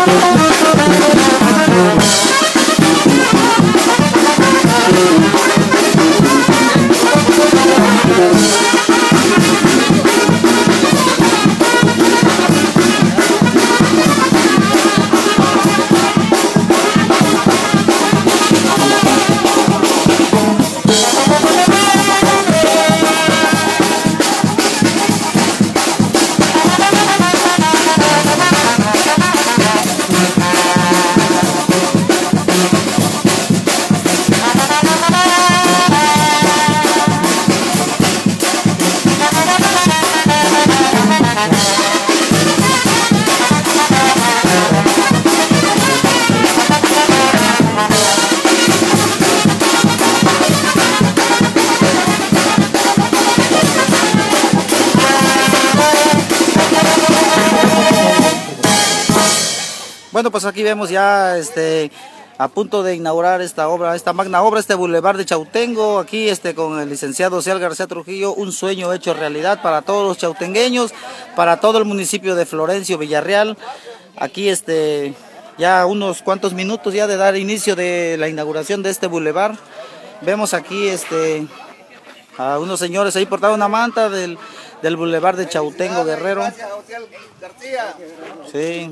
Bueno, pues aquí vemos ya a punto de inaugurar esta obra, esta magna obra, este Boulevard de Chautengo, aquí con el licenciado Ociel García Trujillo, un sueño hecho realidad para todos los chautengueños, para todo el municipio de Florencio, Villarreal. Aquí ya unos cuantos minutos ya de dar inicio de la inauguración de este Boulevard. Vemos aquí a unos señores ahí portando una manta del Boulevard de Chautengo, Guerrero. Gracias, Ociel García. Sí.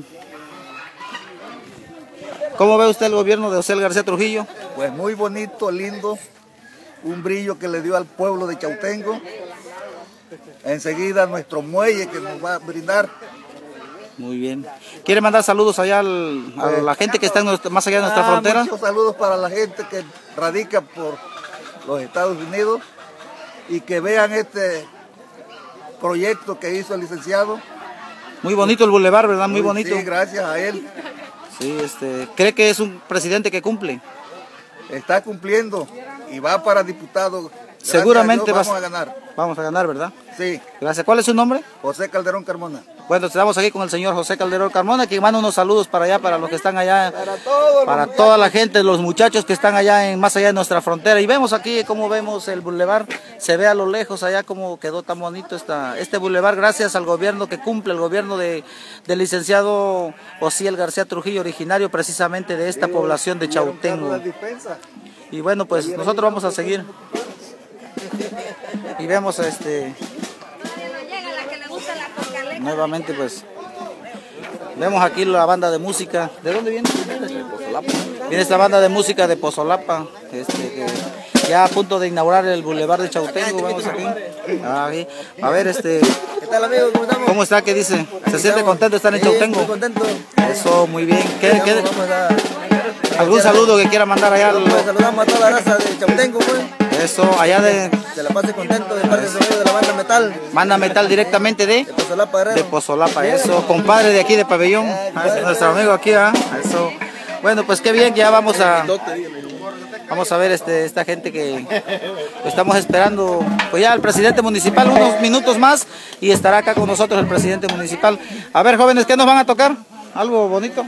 ¿Cómo ve usted el gobierno de Ociel García Trujillo? Pues muy bonito, lindo, un brillo que le dio al pueblo de Chautengo. Enseguida nuestro muelle que nos va a brindar. Muy bien. ¿Quiere mandar saludos allá a la gente que está más allá de nuestra frontera? Muchos saludos para la gente que radica por los Estados Unidos y que vean este proyecto que hizo el licenciado. Muy bonito el bulevar, ¿verdad? Muy bonito. Sí, gracias a él. Sí, ¿cree que es un presidente que cumple? Está cumpliendo y va para diputado. Seguramente vamos a ganar. Vamos a ganar, ¿verdad? Sí. Gracias. ¿Cuál es su nombre? José Calderón Carmona. Bueno, estamos aquí con el señor José Calderón Carmona, que manda unos saludos para allá, para los que están allá, para toda la gente, los muchachos que están allá más allá de nuestra frontera. Y vemos aquí cómo vemos el bulevar, se ve a lo lejos allá cómo quedó tan bonito este bulevar, gracias al gobierno que cumple, el gobierno del licenciado Ociel García Trujillo, originario precisamente de esta población de Chautengo. Y bueno, pues nosotros vamos a seguir. Y vemos nuevamente pues vemos aquí la banda de música. ¿De dónde viene? De Pozolapa. Viene esta banda de música de Pozolapa, que ya a punto de inaugurar el Boulevard de Chautengo. Vamos aquí. A ver, ¿Qué tal, amigos? ¿Cómo estamos? ¿Cómo está? ¿Qué dice? ¿Se siente contento de estar en Chautengo? Muy contento. Eso, muy bien. Vamos ¿Algún saludo que quiera mandar allá? Saludamos a toda la raza de Chautengo, pues. Eso, allá Se la pase contento de parte de la banda Metal. Manda Metal directamente de Pozolapa, Guerrero. De Pozolapa, eso. Compadre de aquí de Pabellón. Nuestro amigo aquí, eso. Bueno, pues qué bien, ya vamos a ver esta gente que estamos esperando. Pues ya el presidente municipal, unos minutos más, y estará acá con nosotros el presidente municipal. A ver, jóvenes, ¿qué nos van a tocar? ¿Algo bonito?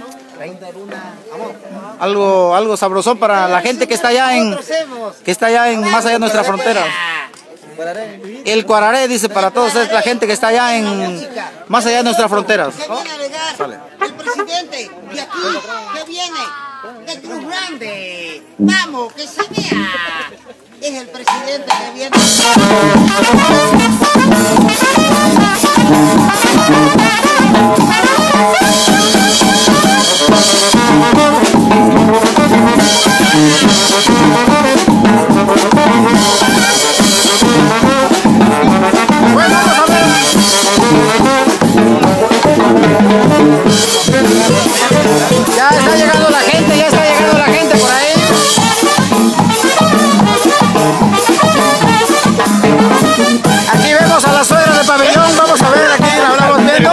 Algo sabrosón para la gente que está allá más allá de nuestra frontera. El cuararé, dice, para todos la gente que está allá más allá de nuestras fronteras. ¿Qué viene a alegar? El presidente de aquí, ¿qué viene? De Cruz Grande. Vamos, que se vea. Es el presidente que viene. Ya está llegando la gente por ahí. Aquí vemos a la suegra de Pabellón, vamos a ver, aquí la hablamos viendo.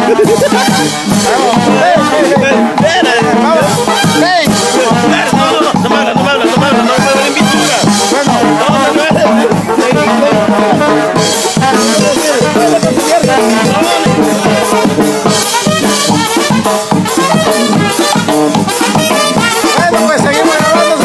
Bueno, pues seguimos grabando.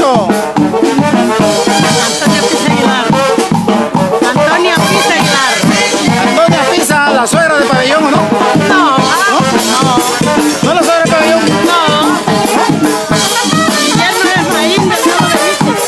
eso? Antonia Pisa Aguilar. Antonia Pisa Aguilar. Antonia Pisa, la suegra de Pabellón, ¿o no? No, ¿No es la suegra de Pabellón? no. Guillermo Efraín de Cerro de Jiquis.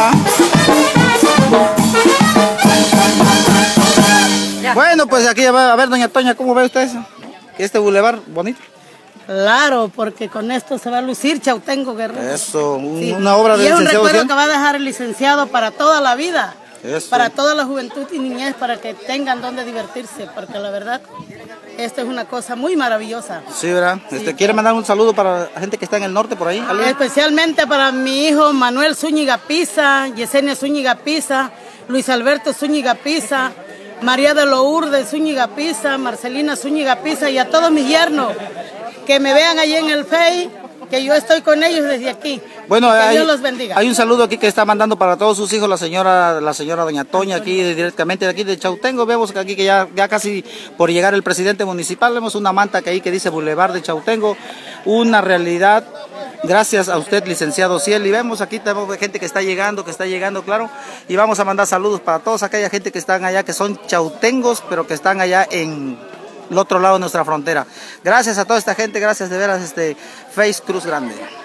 Bueno, pues aquí a ver, doña Toña, ¿cómo ve usted eso? Este bulevar bonito. Claro, porque con esto se va a lucir Chautengo, Guerrero. Eso, Sí. una obra de Y es un licenciado recuerdo Ciel. que va a dejar el licenciado para toda la vida. Eso. Para toda la juventud y niñez, para que tengan donde divertirse, porque la verdad, esto es una cosa muy maravillosa. Sí, ¿verdad? ¿Quiere mandar un saludo para la gente que está en el norte por ahí? ¿Alguien? Especialmente para mi hijo Manuel Zúñiga Pisa, Yesenia Zúñiga Pisa, Luis Alberto Zúñiga Pisa, María de Lourdes Zúñiga Pisa, Marcelina Zúñiga Pisa y a todos mis yernos que me vean allí en el Face, que yo estoy con ellos desde aquí. Bueno, que Dios los bendiga. Hay un saludo aquí que está mandando para todos sus hijos la señora doña Toña, aquí directamente de aquí de Chautengo. Vemos que aquí que ya casi por llegar el presidente municipal, vemos una manta que ahí que dice Boulevard de Chautengo, una realidad. Gracias a usted, licenciado Ciel. Y vemos aquí tenemos gente que está llegando, claro. Y vamos a mandar saludos para todos aquella gente que están allá, que son chautengos, pero que están allá en el otro lado de nuestra frontera. Gracias a toda esta gente, gracias de veras, Face Cruz Grande.